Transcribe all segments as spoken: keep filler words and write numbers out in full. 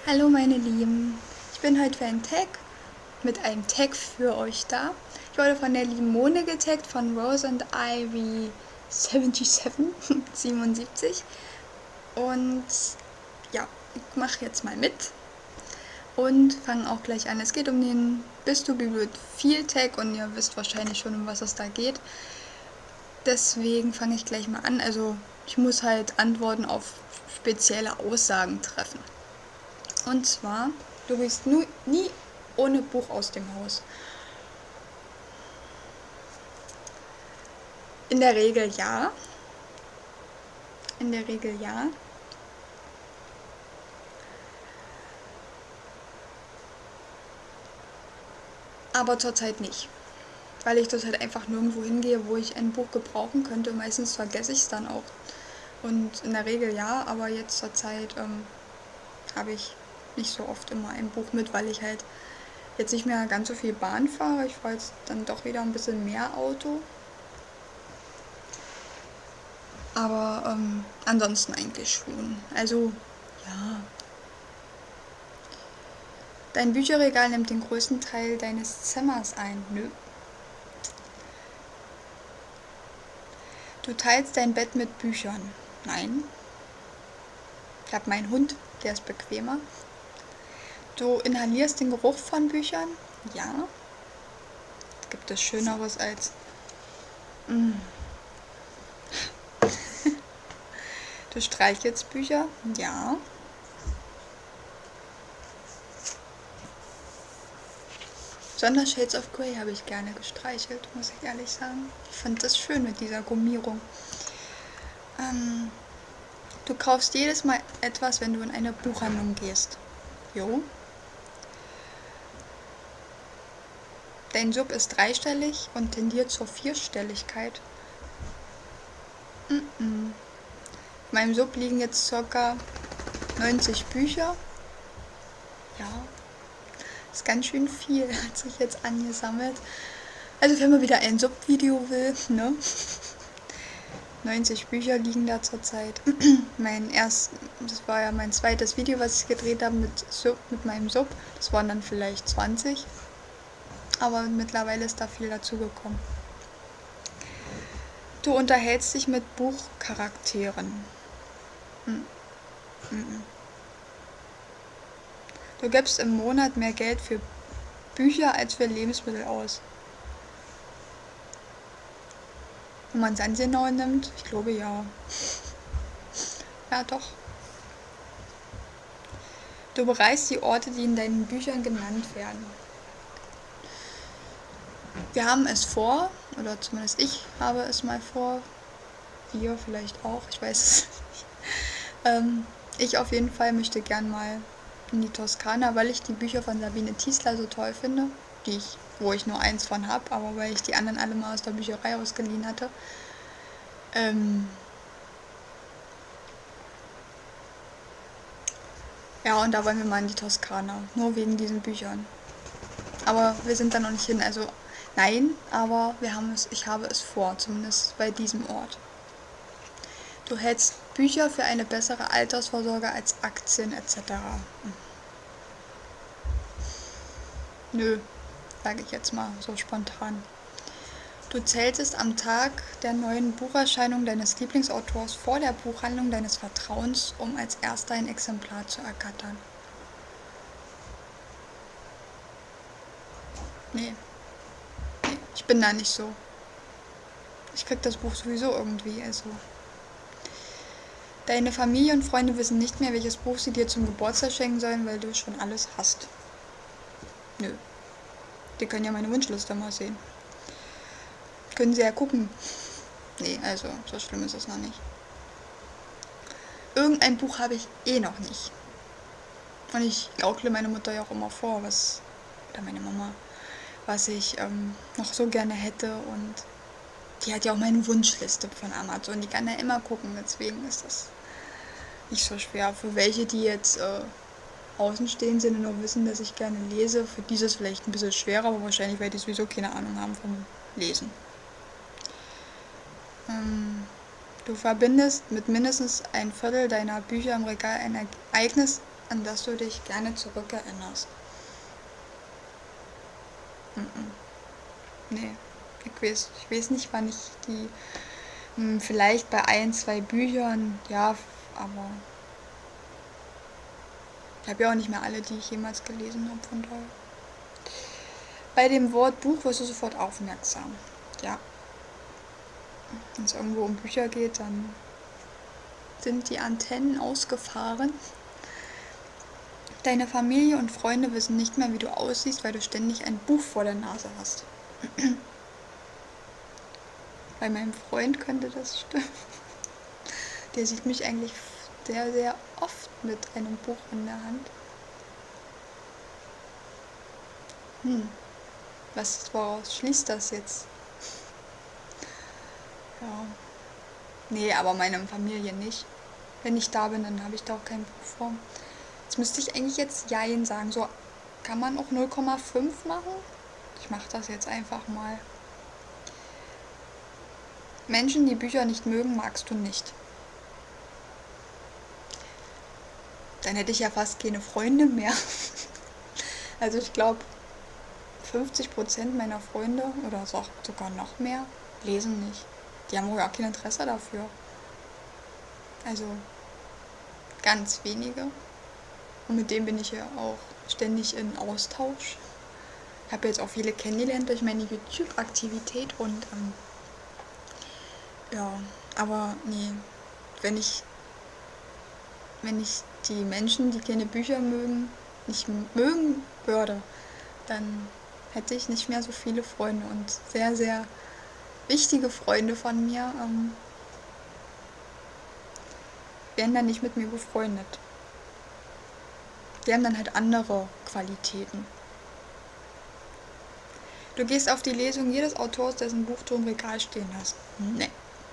Hallo meine Lieben, ich bin heute für einen Tag mit einem Tag für euch da. Ich wurde von der lieben Mone getaggt von Rose and Ivy siebenundsiebzig, siebenundsiebzig und ja, ich mache jetzt mal mit und fange auch gleich an. Es geht um den Bist du Bibliophil Tag und ihr wisst wahrscheinlich schon, um was es da geht. Deswegen fange ich gleich mal an. Also ich muss halt Antworten auf spezielle Aussagen treffen. Und zwar, du gehst nu, nie ohne Buch aus dem Haus. In der Regel ja. In der Regel ja. Aber zurzeit nicht. Weil ich das halt einfach nirgendwo hingehe, wo ich ein Buch gebrauchen könnte. Meistens vergesse ich es dann auch. Und in der Regel ja, aber jetzt zurzeit ähm, habe ich nicht so oft immer ein Buch mit, weil ich halt jetzt nicht mehr ganz so viel Bahn fahre. Ich fahre jetzt dann doch wieder ein bisschen mehr Auto. Aber ähm, ansonsten eigentlich schon. Also, ja. Dein Bücherregal nimmt den größten Teil deines Zimmers ein. Nö. Du teilst dein Bett mit Büchern. Nein. Ich habe meinen Hund, der ist bequemer. Du inhalierst den Geruch von Büchern. Ja. Gibt es Schöneres als... Mm. Du streichelst Bücher. Ja. Besonders Shades of Grey habe ich gerne gestreichelt, muss ich ehrlich sagen. Ich fand das schön mit dieser Gummierung. Ähm, du kaufst jedes Mal etwas, wenn du in eine Buchhandlung gehst. Jo. Dein Sub ist dreistellig und tendiert zur Vierstelligkeit. Mm-mm. In meinem Sub liegen jetzt ca. neunzig Bücher. Ja. Ist ganz schön viel, hat sich jetzt angesammelt. Also wenn man wieder ein Sub-Video will, ne? neunzig Bücher liegen da zurzeit. Mein erst, das war ja mein zweites Video, was ich gedreht habe mit, Sub, mit meinem Sub. Das waren dann vielleicht zwanzig. Aber mittlerweile ist da viel dazugekommen. Du unterhältst dich mit Buchcharakteren. Hm. Hm. Du gibst im Monat mehr Geld für Bücher als für Lebensmittel aus. Wenn man es ganz genau nimmt, ich glaube ja. Ja, doch. Du bereist die Orte, die in deinen Büchern genannt werden. Wir haben es vor, oder zumindest ich habe es mal vor. Wir vielleicht auch, ich weiß es nicht. Ähm, ich auf jeden Fall möchte gern mal in die Toskana, weil ich die Bücher von Sabine Tiesler so toll finde, die ich, wo ich nur eins von habe, aber weil ich die anderen alle mal aus der Bücherei ausgeliehen hatte. Ähm ja, und da wollen wir mal in die Toskana, nur wegen diesen Büchern. Aber wir sind da noch nicht hin, also nein, aber wir haben es, ich habe es vor, zumindest bei diesem Ort. Du hältst Bücher für eine bessere Altersvorsorge als Aktien et cetera. Hm. Nö, sage ich jetzt mal so spontan. Du zähltest am Tag der neuen Bucherscheinung deines Lieblingsautors vor der Buchhandlung deines Vertrauens, um als erster ein Exemplar zu ergattern. Nee. Nee, ich bin da nicht so. Ich krieg das Buch sowieso irgendwie, also... Deine Familie und Freunde wissen nicht mehr, welches Buch sie dir zum Geburtstag schenken sollen, weil du schon alles hast. Nö. Die können ja meine Wunschliste mal sehen. Können sie ja gucken. Nee, also, so schlimm ist es noch nicht. Irgendein Buch habe ich eh noch nicht. Und ich gaukle meine Mutter ja auch immer vor, was, oder meine Mama, was ich ähm, noch so gerne hätte. Und die hat ja auch meine Wunschliste von Amazon. Die kann ja immer gucken, deswegen ist das nicht so schwer. Für welche, die jetzt äh, außenstehend sind und nur wissen, dass ich gerne lese, für dieses vielleicht ein bisschen schwerer, aber wahrscheinlich, weil die sowieso keine Ahnung haben vom Lesen. Ähm, du verbindest mit mindestens ein Viertel deiner Bücher im Regal ein Ereignis an das du dich gerne zurückerinnerst? Mhm. Nee, ich weiß, ich weiß nicht, wann ich die, hm, vielleicht bei ein, zwei Büchern, ja, aber ich habe ja auch nicht mehr alle, die ich jemals gelesen habe, von daher. Bei dem Wort Buch wirst du sofort aufmerksam. Ja, wenn es irgendwo um Bücher geht, dann sind die Antennen ausgefahren. Deine Familie und Freunde wissen nicht mehr, wie du aussiehst, weil du ständig ein Buch vor der Nase hast. Bei meinem Freund könnte das stimmen. Der sieht mich eigentlich sehr, sehr oft mit einem Buch in der Hand. Hm, was woraus schließt das jetzt? Ja. Nee, aber meine Familie nicht. Wenn ich da bin, dann habe ich da auch kein Buch vor. Jetzt müsste ich eigentlich jetzt Jein sagen. So, kann man auch null Komma fünf machen? Ich mache das jetzt einfach mal. Menschen, die Bücher nicht mögen, magst du nicht. Dann hätte ich ja fast keine Freunde mehr. Also ich glaube, fünfzig Prozent meiner Freunde oder sogar noch mehr lesen nicht. Die haben wohl gar kein Interesse dafür. Also ganz wenige. Und mit denen bin ich ja auch ständig in Austausch. Ich habe jetzt auch viele kennengelernt durch meine YouTube-Aktivität und ähm, ja, aber nee, wenn ich wenn ich die Menschen, die keine Bücher mögen, nicht mögen würde, dann hätte ich nicht mehr so viele Freunde und sehr, sehr wichtige Freunde von mir ähm, wären dann nicht mit mir befreundet. Die haben dann halt andere Qualitäten. Du gehst auf die Lesung jedes Autors, dessen Buch du im Regal stehen hast. Nee.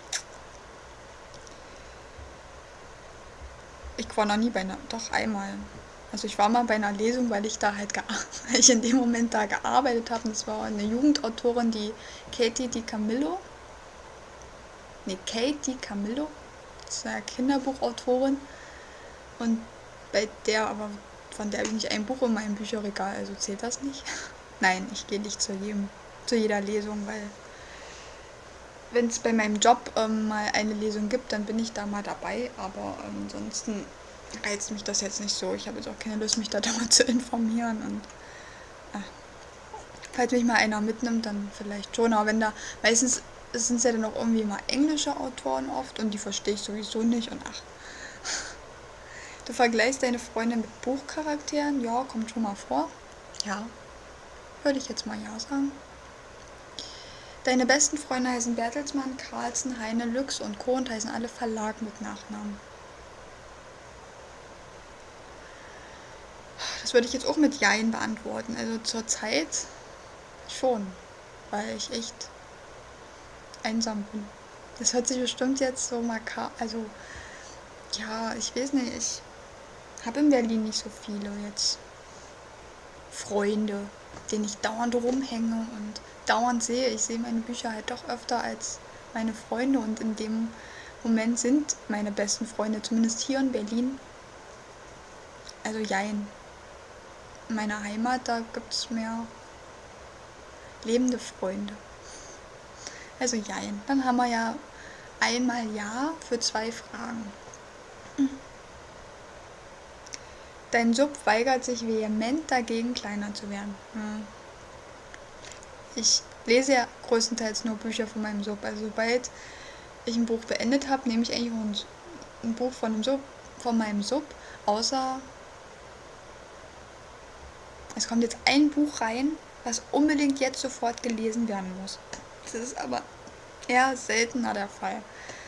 Ich war noch nie bei einer, doch einmal. Also ich war mal bei einer Lesung, weil ich da halt, weil ich in dem Moment da gearbeitet habe. Und das war eine Jugendautorin, die Katie DiCamillo. Ne, Kate DiCamillo. Das ist eine Kinderbuchautorin. Und bei der, aber von der habe ich nicht ein Buch in meinem Bücherregal, also zählt das nicht. Nein, ich gehe nicht zu jedem, zu jeder Lesung, weil wenn es bei meinem Job ähm, mal eine Lesung gibt, dann bin ich da mal dabei, aber ähm, ansonsten reizt mich das jetzt nicht so. Ich habe jetzt auch keine Lust, mich da mal zu informieren und äh, falls mich mal einer mitnimmt, dann vielleicht schon, aber wenn da, meistens sind es ja dann auch irgendwie mal englische Autoren oft und die verstehe ich sowieso nicht und ach. Du vergleichst deine Freunde mit Buchcharakteren? Ja, kommt schon mal vor. Ja, würde ich jetzt mal ja sagen. Deine besten Freunde heißen Bertelsmann, Carlsen, Heine, Lüx und Co. und heißen alle Verlag mit Nachnamen. Das würde ich jetzt auch mit Jein beantworten. Also zur Zeit schon, weil ich echt einsam bin. Das hört sich bestimmt jetzt so makaber, also ja, ich weiß nicht, ich habe in Berlin nicht so viele jetzt Freunde, denen ich dauernd rumhänge und dauernd sehe. Ich sehe meine Bücher halt doch öfter als meine Freunde und in dem Moment sind meine besten Freunde, zumindest hier in Berlin. Also Jein. In meiner Heimat, da gibt es mehr lebende Freunde. Also Jein. Dann haben wir ja einmal Ja für zwei Fragen. Dein Sub weigert sich vehement dagegen, kleiner zu werden. Hm. Ich lese ja größtenteils nur Bücher von meinem Sub. Also sobald ich ein Buch beendet habe, nehme ich eigentlich ein, ein Buch von, dem Sub, von meinem Sub. Außer es kommt jetzt ein Buch rein, was unbedingt jetzt sofort gelesen werden muss. Das ist aber eher seltener der Fall.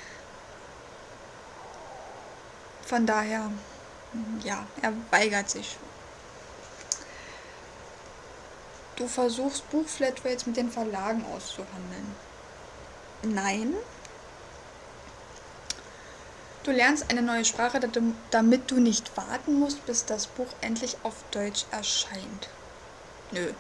Von daher, ja, er weigert sich. Du versuchst Buchflatrates mit den Verlagen auszuhandeln. Nein. Du lernst eine neue Sprache, damit du nicht warten musst, bis das Buch endlich auf Deutsch erscheint. Nö.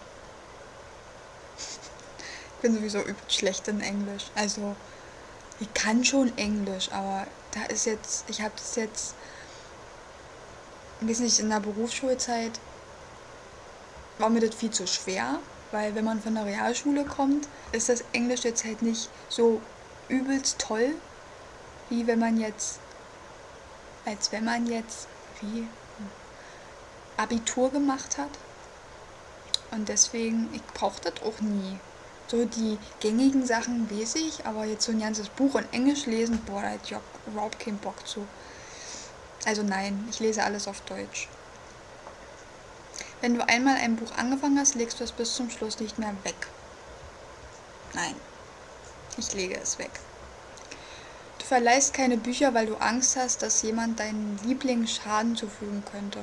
Ich bin sowieso übelst schlecht in Englisch. Also, ich kann schon Englisch, aber da ist jetzt, ich habe das jetzt weiß nicht, in der Berufsschulzeit war mir das viel zu schwer, weil wenn man von der Realschule kommt, ist das Englisch jetzt halt nicht so übelst toll, wie wenn man jetzt, als wenn man jetzt, wie, Abitur gemacht hat. Und deswegen, ich brauche das auch nie. So die gängigen Sachen weiß ich, aber jetzt so ein ganzes Buch in Englisch lesen, boah, da hätte ich auch überhaupt keinen Bock zu. Also nein, ich lese alles auf Deutsch. Wenn du einmal ein Buch angefangen hast, legst du es bis zum Schluss nicht mehr weg. Nein, ich lege es weg. Du verleihst keine Bücher, weil du Angst hast, dass jemand deinen Lieblingen Schaden zufügen könnte.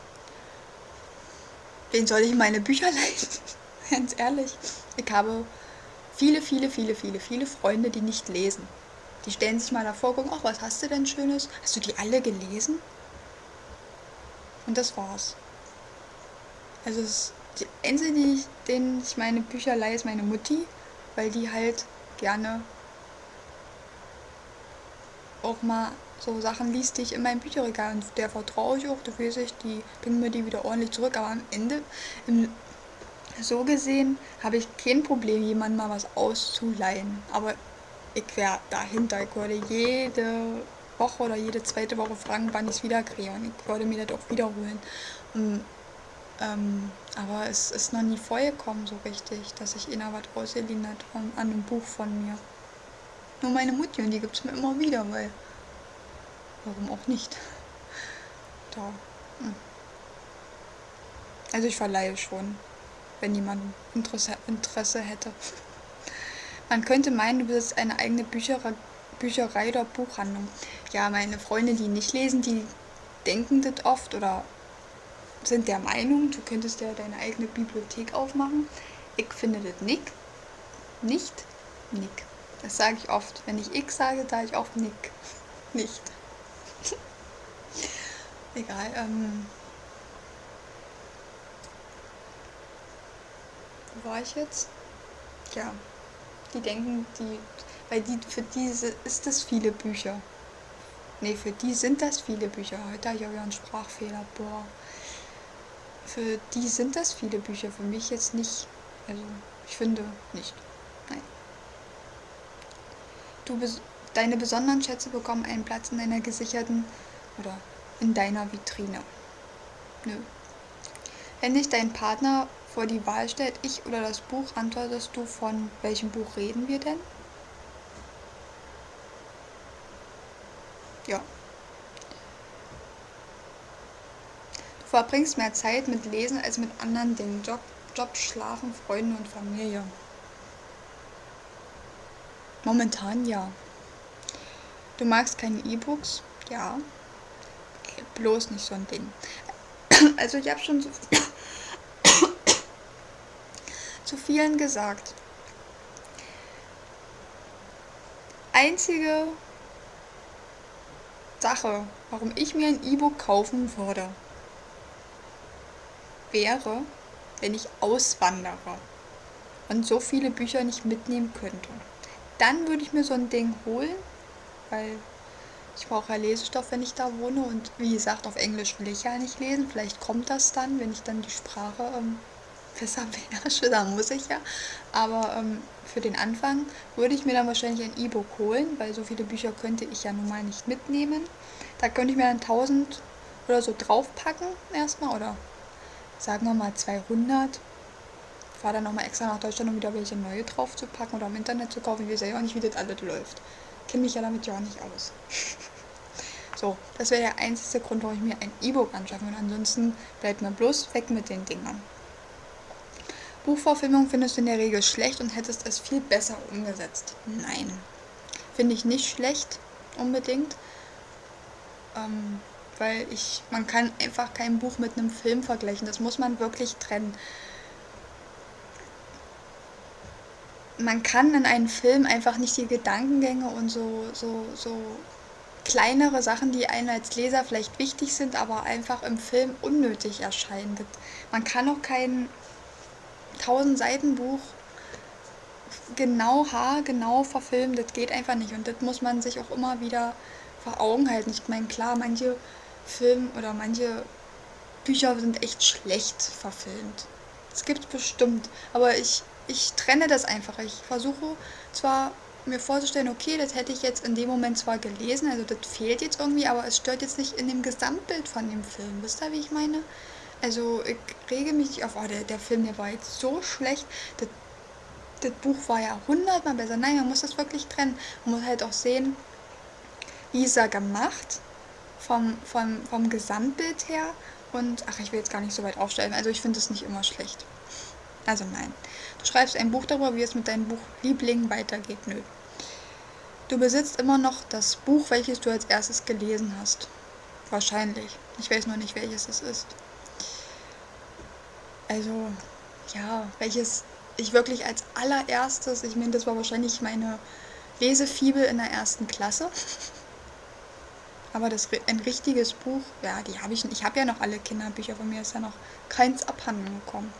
Wen soll ich meine Bücher leihen? Ganz ehrlich. Ich habe viele, viele, viele, viele, viele Freunde, die nicht lesen. Die stellen sich mal davor, gucken, ach, was hast du denn Schönes? Hast du die alle gelesen? Und das war's. Also es ist die einzige, die ich, denen ich meine Bücher leihe, ist meine Mutti, weil die halt gerne auch mal so Sachen liest, die ich in meinem Bücherregal, und der vertraue ich auch, du weißt ich, die bringen mir die wieder ordentlich zurück, aber am Ende, im, so gesehen, habe ich kein Problem, jemandem mal was auszuleihen, aber ich wäre dahinter, ich würde jede Woche oder jede zweite Woche fragen, wann ich es wieder kriege, und ich würde mir das auch wiederholen. Und, ähm, aber es ist noch nie vorgekommen so richtig, dass ich einer was ausgeliehen hat von, an einem Buch von mir. Nur meine Mutti, und die gibt es mir immer wieder, weil warum auch nicht? Da. Hm. Also ich verleihe schon, wenn jemand Interesse, Interesse hätte. Man könnte meinen, du besitzt eine eigene Bücherei, Bücherei oder Buchhandlung. Ja, meine Freunde, die nicht lesen, die denken das oft oder sind der Meinung, du könntest ja deine eigene Bibliothek aufmachen. Ich finde das nicht. Nicht. Nick. Das sage ich oft. Wenn ich ich sage, sage ich oft Nick. Nicht. Egal. Ähm, wo war ich jetzt? Ja. Die denken, die, weil die, für die ist das viele Bücher. Ne, für die sind das viele Bücher. Heute habe ich auch wieder einen Sprachfehler. Boah. Für die sind das viele Bücher. Für mich jetzt nicht. Also, ich finde nicht. Nein. Du, deine besonderen Schätze bekommen einen Platz in deiner gesicherten oder in deiner Vitrine. Nö. Wenn dich dein Partner vor die Wahl stellt, ich oder das Buch, antwortest du, von welchem Buch reden wir denn? Ja. Du verbringst mehr Zeit mit Lesen als mit anderen Dingen. Job, Job, Schlafen, Freunde und Familie. Momentan ja. Du magst keine E-Books? Ja. Ey, bloß nicht so ein Ding. Also ich habe schon so zu vielen gesagt. Einzige Sache, warum ich mir ein E-Book kaufen würde, wäre, wenn ich auswandere und so viele Bücher nicht mitnehmen könnte. Dann würde ich mir so ein Ding holen, weil ich brauche ja Lesestoff, wenn ich da wohne, und wie gesagt, auf Englisch will ich ja nicht lesen. Vielleicht kommt das dann, wenn ich dann die Sprache ähm, besser beherrsche, dann muss ich ja. Aber ähm, für den Anfang würde ich mir dann wahrscheinlich ein E-Book holen, weil so viele Bücher könnte ich ja nun mal nicht mitnehmen. Da könnte ich mir dann tausend oder so draufpacken erstmal, oder sagen wir mal zweihundert. Ich fahre dann nochmal extra nach Deutschland, um wieder welche neue drauf zu packen oder im Internet zu kaufen. Ich weiß ja auch nicht, wie das alles läuft. Ich kenne mich ja damit ja auch nicht aus. So, das wäre der einzige Grund, warum ich mir ein E-Book anschaffen würde. Ansonsten bleibt mir bloß weg mit den Dingern. Buchverfilmung findest du in der Regel schlecht und hättest es viel besser umgesetzt. Nein, finde ich nicht schlecht unbedingt, ähm, weil ich, man kann einfach kein Buch mit einem Film vergleichen. Das muss man wirklich trennen. Man kann in einem Film einfach nicht die Gedankengänge und so, so, so kleinere Sachen, die einem als Leser vielleicht wichtig sind, aber einfach im Film unnötig erscheinen. Das, man kann auch kein tausend Seiten Buch genau haargenau verfilmen, das geht einfach nicht, und das muss man sich auch immer wieder vor Augen halten. Ich meine, klar, manche Filme oder manche Bücher sind echt schlecht verfilmt. Das gibt es bestimmt, aber ich, ich trenne das einfach. Ich versuche zwar mir vorzustellen, okay, das hätte ich jetzt in dem Moment zwar gelesen, also das fehlt jetzt irgendwie, aber es stört jetzt nicht in dem Gesamtbild von dem Film. Wisst ihr, wie ich meine? Also ich rege mich nicht auf, oh, der, der Film, der war jetzt so schlecht, das, das Buch war ja hundertmal besser. Nein, man muss das wirklich trennen. Man muss halt auch sehen, wie ist er gemacht, vom, vom, vom Gesamtbild her. Und, ach, ich will jetzt gar nicht so weit aufstellen, also ich finde es nicht immer schlecht. Also nein. Du schreibst ein Buch darüber, wie es mit deinem Buch Liebling weitergeht. Nö. Du besitzt immer noch das Buch, welches du als erstes gelesen hast. Wahrscheinlich. Ich weiß nur nicht, welches es ist. Also, ja, welches ich wirklich als allererstes, ich meine, das war wahrscheinlich meine Lesefibel in der ersten Klasse. Aber das ein richtiges Buch, ja, die habe ich nicht. Ich habe ja noch alle Kinderbücher, von mir ist ja noch keins abhanden gekommen.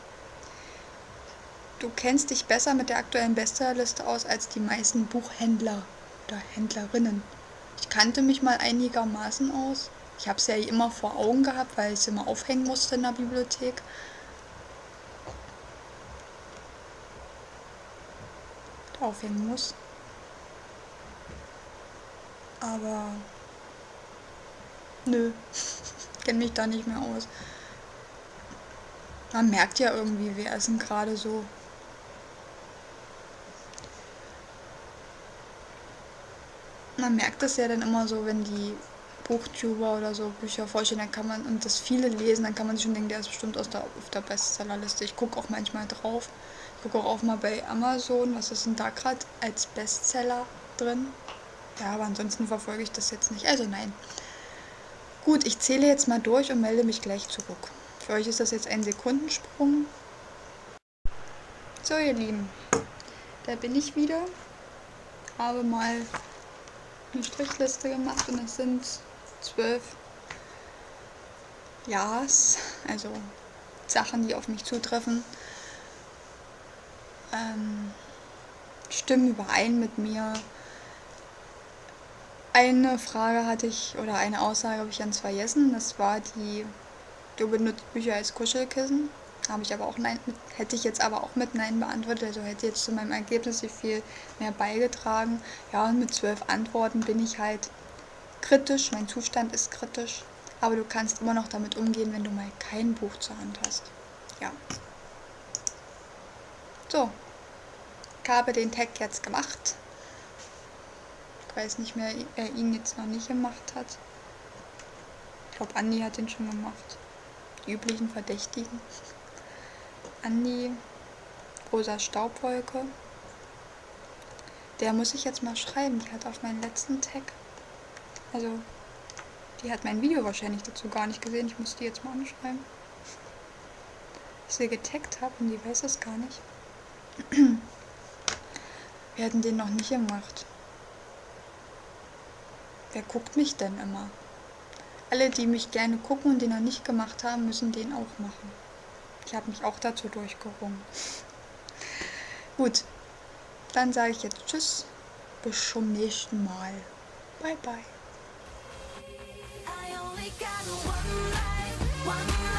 Du kennst dich besser mit der aktuellen Bestsellerliste aus als die meisten Buchhändler oder Händlerinnen. Ich kannte mich mal einigermaßen aus. Ich habe es ja immer vor Augen gehabt, weil ich es immer aufhängen musste in der Bibliothek. Aufhängen muss. Aber nö, ich kenne mich da nicht mehr aus. Man merkt ja irgendwie, wer ist denn gerade so. Man merkt das ja dann immer so, wenn die Buchtuber oder so Bücher vorstellen, dann kann man, und das viele lesen, dann kann man sich schon denken, der ist bestimmt aus der, auf der Bestsellerliste. Ich gucke auch manchmal drauf. Ich gucke auch, auch mal bei Amazon, was ist denn da gerade als Bestseller drin. Ja, aber ansonsten verfolge ich das jetzt nicht. Also nein. Gut, ich zähle jetzt mal durch und melde mich gleich zurück. Für euch ist das jetzt ein Sekundensprung. So, ihr Lieben, da bin ich wieder. Habe mal eine Strichliste gemacht und es sind zwölf Ja's, also Sachen, die auf mich zutreffen, ähm, stimmen überein mit mir. Eine Frage hatte ich, oder eine Aussage habe ich ganz vergessen, das war die, du benutzt Bücher als Kuschelkissen. Habe ich aber auch nein, mit, hätte ich jetzt aber auch mit Nein beantwortet, also hätte jetzt zu meinem Ergebnis nicht viel mehr beigetragen. Ja, und mit zwölf Antworten bin ich halt kritisch, mein Zustand ist kritisch, aber du kannst immer noch damit umgehen, wenn du mal kein Buch zur Hand hast. Ja. So, ich habe den Tag jetzt gemacht. Ich weiß nicht mehr, wer ihn jetzt noch nicht gemacht hat. Ich glaube, Andi hat den schon gemacht. Die üblichen Verdächtigen. Andi, rosa Staubwolke. Der muss ich jetzt mal schreiben. Die hat auf meinen letzten Tag, also die hat mein Video wahrscheinlich dazu gar nicht gesehen. Ich muss die jetzt mal anschreiben. Ich sie getaggt habe und die weiß es gar nicht. Wir hatten den noch nicht gemacht. Wer guckt mich denn immer? Alle, die mich gerne gucken und den noch nicht gemacht haben, müssen den auch machen. Ich habe mich auch dazu durchgerungen. Gut, dann sage ich jetzt Tschüss. Bis zum nächsten Mal. Bye, bye.